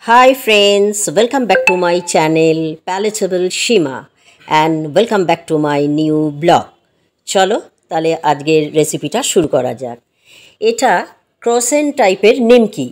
Hi friends, welcome back to my channel Palatable Sima and welcome back to my new blog. চলো তাহলে আজকের রেসিপিটা শুরু করা যাক। এটা ক্রোসেন্ট টাইপের নিমকি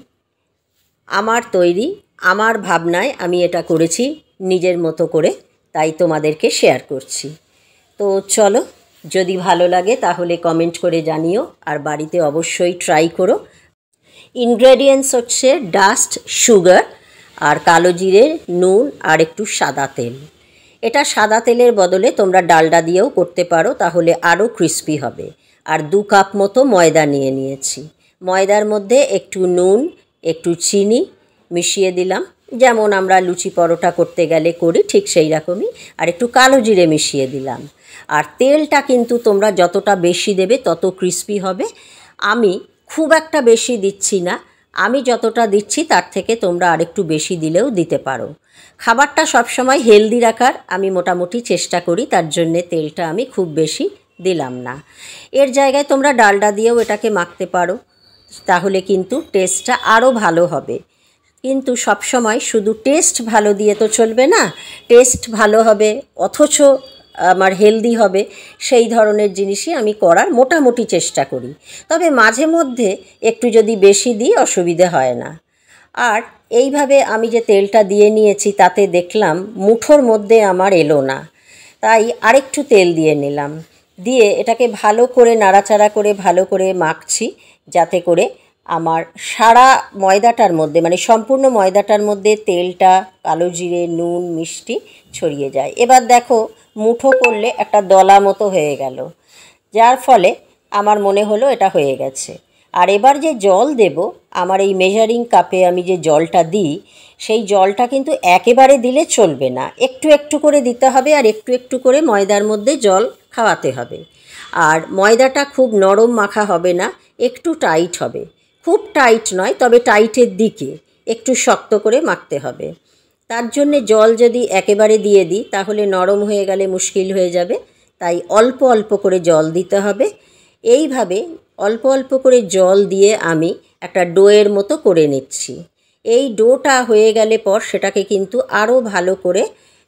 আমার তৈরি, আমার ভাবনায় আমি এটা করেছি নিজের মতো করে, তাই তোমাদেরকে শেয়ার করছি। তো চলো, যদি ভালো লাগে তাহলে কমেন্ট করে জানিও আর বাড়িতে অবশ্যই ট্রাই করো। ইনগ্রেডিয়েন্টস হচ্ছে ডাস্ট সুগার আর কালো জিরে, নুন আর একটু সাদা তেল। এটা সাদা তেলের বদলে তোমরা ডালডা দিয়েও করতে পারো, তাহলে আরও ক্রিস্পি হবে। আর 2 কাপ মতো ময়দা নিয়ে নিয়েছি। ময়দার মধ্যে একটু নুন, একটু চিনি মিশিয়ে দিলাম, যেমন আমরা লুচি পরোটা করতে গেলে করি ঠিক সেই রকমই। আর একটু কালো জিরে মিশিয়ে দিলাম। আর তেলটা কিন্তু তোমরা যতটা বেশি দেবে তত ক্রিস্পি হবে। আমি খুব একটা বেশি দিচ্ছি না, আমি যতটা দিচ্ছি তার থেকে তোমরা আরেকটু বেশি দিলেও দিতে পারো। খাবারটা সবসময় হেলদি রাখার আমি মোটামুটি চেষ্টা করি, তার জন্যে তেলটা আমি খুব বেশি দিলাম না। এর জায়গায় তোমরা ডালডা দিয়েও এটাকে মাখতে পারো, তাহলে কিন্তু টেস্টটা আরও ভালো হবে। কিন্তু সবসময় শুধু টেস্ট ভালো দিয়ে তো চলবে না, টেস্ট ভালো হবে অথচ আমার হেলদি হবে, সেই ধরনের জিনিসই আমি করার মোটামুটি চেষ্টা করি। তবে মাঝে মধ্যে একটু যদি বেশি দিই অসুবিধে হয় না। আর এইভাবে আমি যে তেলটা দিয়ে নিয়েছি তাতে দেখলাম মুঠোর মধ্যে আমার এলো না, তাই আরেকটু তেল দিয়ে নিলাম। দিয়ে এটাকে ভালো করে নাড়াচাড়া করে ভালো করে মাখছি, যাতে করে আমার সারা ময়দাটার মধ্যে, মানে সম্পূর্ণ ময়দাটার মধ্যে তেলটা, কালো জিরে, নুন, মিষ্টি ছড়িয়ে যায়। এবার দেখো মুঠো করলে একটা দলা মতো হয়ে গেল, যার ফলে আমার মনে হলো এটা হয়ে গেছে। আর এবার যে জল দেব, আমার এই মেজারিং কাপে আমি যে জলটা দিই সেই জলটা কিন্তু একেবারে দিলে চলবে না, একটু একটু করে দিতে হবে। আর একটু একটু করে ময়দার মধ্যে জল খাওয়াতে হবে। আর ময়দাটা খুব নরম মাখা হবে না, একটু টাইট হবে, খুব টাইট নয়, তবে টাইটের দিকে একটু শক্ত করে মাখতে হবে। তার জন্যে জল যদি একেবারে দিয়ে দিই তাহলে নরম হয়ে গেলে মুশকিল হয়ে যাবে, তাই অল্প অল্প করে জল দিতে হবে। এইভাবে অল্প অল্প করে জল দিয়ে আমি একটা ডোয়ের মতো করে নিচ্ছি। এই ডোটা হয়ে গেলে পর সেটাকে কিন্তু আরও ভালো করে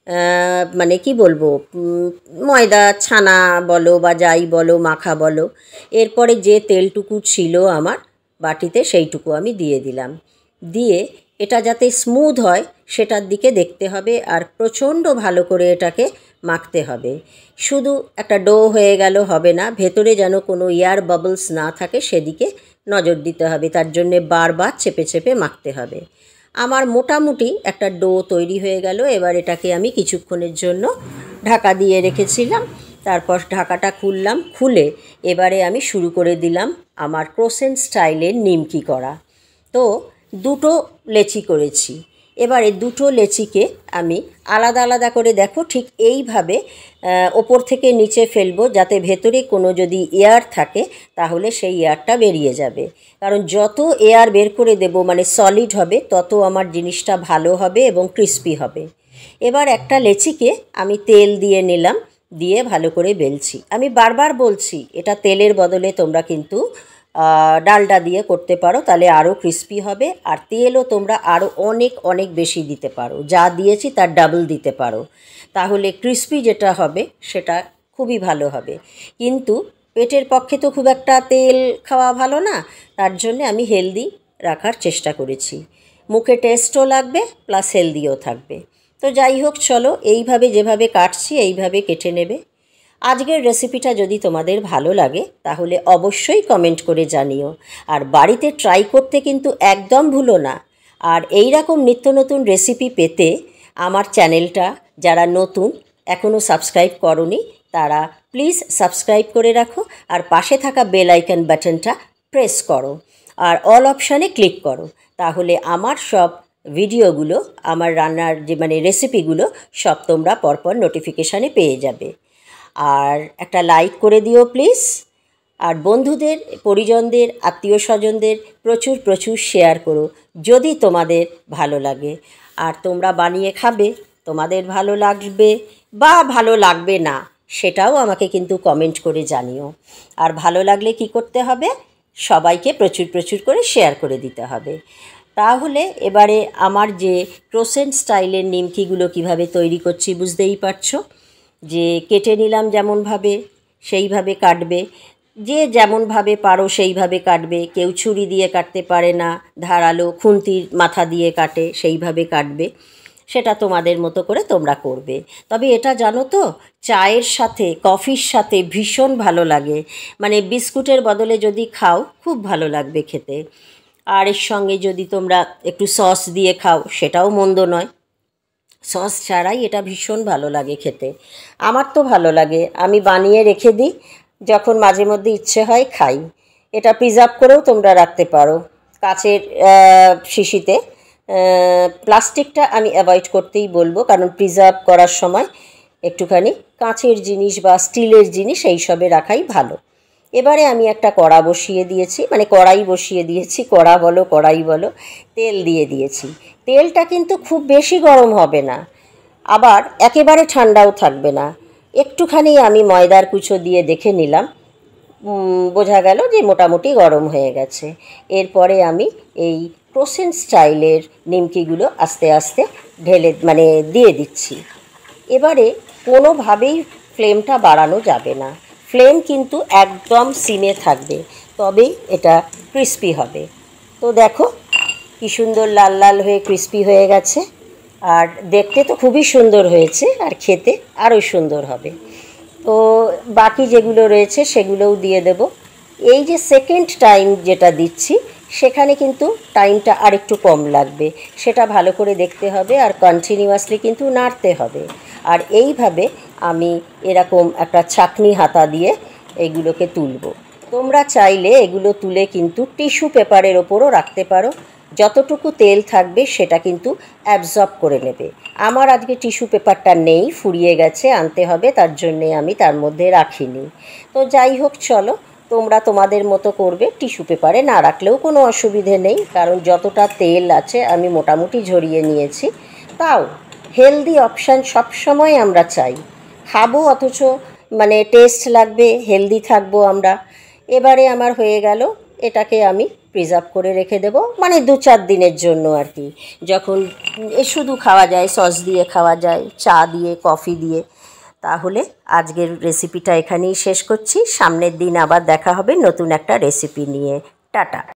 মানে কি বলবো, ময়দা ছানা বলো বা যাই বলো, মাখা বলো, এরপরে যে তেলটুকু ছিল আমার বাটিতে সেইটুকু আমি দিয়ে দিলাম। দিয়ে এটা যাতে স্মুথ হয় সেটার দিকে দেখতে হবে, আর প্রচণ্ড ভালো করে এটাকে মাখতে হবে। শুধু একটা ডো হয়ে গেল হবে না, ভেতরে যেন কোনো এয়ার বাবলস না থাকে সেদিকে নজর দিতে হবে, তার জন্যে বারবার চেপে চেপে মাখতে হবে। আমার মোটামুটি একটা ডো তৈরি হয়ে গেল। এবার এটাকে আমি কিছুক্ষণের জন্য ঢাকা দিয়ে রেখেছিলাম, তারপর ঢাকাটা খুললাম। খুলে এবারে আমি শুরু করে দিলাম আমার ক্রোসেন্ট স্টাইলের নিমকি করা। তো 2টো লেচি করেছি। এবারে 2টো লেচিকে আমি আলাদা আলাদা করে দেখো ঠিক এইভাবে ওপর থেকে নিচে ফেলবো, যাতে ভেতরে কোনো যদি এয়ার থাকে তাহলে সেই এয়ারটা বেরিয়ে যাবে। কারণ যত এয়ার বের করে দেব, মানে সলিড হবে, তত আমার জিনিসটা ভালো হবে এবং ক্রিস্পি হবে। এবার একটা লেচিকে আমি তেল দিয়ে নিলাম, দিয়ে ভালো করে বেলছি। আমি বারবার বলছি এটা তেলের বদলে তোমরা কিন্তু ডালডা দিয়ে করতে পারো, তাহলে আরও ক্রিস্পি হবে। আর তেলও তোমরা আরও অনেক অনেক বেশি দিতে পারো, যা দিয়েছি তার ডাবল দিতে পারো, তাহলে ক্রিস্পি যেটা হবে সেটা খুবই ভালো হবে। কিন্তু পেটের পক্ষে তো খুব একটা তেল খাওয়া ভালো না, তার জন্যে আমি হেলদি রাখার চেষ্টা করেছি। মুখে টেস্টও লাগবে প্লাস হেলদিও থাকবে। তো যাই হোক, চলো এইভাবে যেভাবে কাটছি এইভাবে কেটে নেবে। আজকের রেসিপিটা যদি তোমাদের ভালো লাগে তাহলে অবশ্যই কমেন্ট করে জানিও, আর বাড়িতে ট্রাই করতে কিন্তু একদম ভুলো না। আর এই রকম নিত্য নতুন রেসিপি পেতে আমার চ্যানেলটা যারা নতুন এখনও সাবস্ক্রাইব করোনি তারা প্লিজ সাবস্ক্রাইব করে রাখো, আর পাশে থাকা বেল আইকন বাটনটা প্রেস করো আর অল অপশানে ক্লিক করো, তাহলে আমার সব ভিডিওগুলো, আমার রান্নার যে মানে রেসিপিগুলো সব তোমরা পরপর নোটিফিকেশানে পেয়ে যাবে। আর একটা লাইক করে দিও প্লিজ। আর বন্ধুদের, পরিজনদের, আত্মীয় স্বজনদের প্রচুর প্রচুর শেয়ার করো যদি তোমাদের ভালো লাগে। আর তোমরা বানিয়ে খাবে, তোমাদের ভালো লাগবে বা ভালো লাগবে না সেটাও আমাকে কিন্তু কমেন্ট করে জানিও। আর ভালো লাগলে কি করতে হবে, সবাইকে প্রচুর প্রচুর করে শেয়ার করে দিতে হবে। তাহলে এবারে আমার যে ক্রোসেন্ট স্টাইলের নিমকিগুলো কিভাবে তৈরি করছি বুঝতেই পারছো। যে কেটে নিলাম যেমনভাবে সেইভাবে কাটবে, যে যেমনভাবে পারো সেইভাবে কাটবে। কেউ ছুরি দিয়ে কাটতে পারে না, ধারালো খুন্তির মাথা দিয়ে কাটে, সেইভাবে কাটবে। সেটা তোমাদের মতো করে তোমরা করবে। তবে এটা জানো তো, চায়ের সাথে কফির সাথে ভীষণ ভালো লাগে। মানে বিস্কুটের বদলে যদি খাও খুব ভালো লাগবে খেতে। আর এর সঙ্গে যদি তোমরা একটু সস দিয়ে খাও সেটাও মন্দ নয়। সস ছাড়াই এটা ভীষণ ভালো লাগে খেতে। আমার তো ভালো লাগে, আমি বানিয়ে রেখে দিই, যখন মাঝে মধ্যে ইচ্ছে হয় খাই। এটা প্রিজার্ভ করেও তোমরা রাখতে পারো কাচের শিশিতে। প্লাস্টিকটা আমি অ্যাভয়েড করতেই বলবো, কারণ প্রিজার্ভ করার সময় একটুখানি কাঁচের জিনিস বা স্টিলের জিনিস এইসবে রাখাই ভালো। এবারে আমি একটা কড়া বসিয়ে দিয়েছি, মানে কড়াই বসিয়ে দিয়েছি, কড়া বলো কড়াই বলো। তেল দিয়ে দিয়েছি। তেলটা কিন্তু খুব বেশি গরম হবে না, আবার একেবারে ঠান্ডাও থাকবে না। একটুখানি আমি ময়দার কুচো দিয়ে দেখে নিলাম, বোঝা গেল যে মোটামুটি গরম হয়ে গেছে। এরপরে আমি এই ক্রোসেন্ট স্টাইলের নিমকিগুলো আস্তে আস্তে ঢেলে মানে দিয়ে দিচ্ছি। এবারে কোনোভাবেই ফ্লেমটা বাড়ানো যাবে না, ফ্লেম কিন্তু একদম সিমে থাকবে, তবেই এটা ক্রিস্পি হবে। তো দেখো কি সুন্দর লাল লাল হয়ে ক্রিস্পি হয়ে গেছে, আর দেখতে তো খুবই সুন্দর হয়েছে, আর খেতে আরও সুন্দর হবে। তো বাকি যেগুলো রয়েছে সেগুলোও দিয়ে দেব। এই যে সেকেন্ড টাইম যেটা দিচ্ছি সেখানে কিন্তু টাইমটা আর একটু কম লাগবে, সেটা ভালো করে দেখতে হবে, আর কন্টিনিউয়াসলি কিন্তু নাড়তে হবে। আর এইভাবে আমি এরকম একটা ছাঁকনি হাতা দিয়ে এইগুলোকে তুলব। তোমরা চাইলে এগুলো তুলে কিন্তু টিস্যু পেপারের ওপরও রাখতে পারো, যতটুকু তেল থাকবে সেটা কিন্তু অ্যাবজর্ব করে নেবে। আমার আজকে টিস্যু পেপারটা নেই, ফুরিয়ে গেছে, আনতে হবে, তার জন্যে আমি তার মধ্যে রাখিনি। তো যাই হোক, চলো তোমরা তোমাদের মতো করবে, টিস্যু পেপারে না রাখলেও কোনো অসুবিধে নেই, কারণ যতটা তেল আছে আমি মোটামুটি ঝরিয়ে নিয়েছি। তাও হেলদি অপশান সবসময় আমরা চাই, খাবো অথচ মানে টেস্ট লাগবে, হেলদি থাকবো আমরা। এবারে আমার হয়ে গেল, এটাকে আমি প্রিজার্ভ করে রেখে দেবো, মানে 2-4 দিনের জন্য আর কি। যখন শুধু খাওয়া যায়, সস দিয়ে খাওয়া যায়, চা দিয়ে, কফি দিয়ে। তাহলে আজকের রেসিপিটা এখানেই শেষ করছি, সামনের দিন আবার দেখা হবে নতুন একটা রেসিপি নিয়ে। টাটা।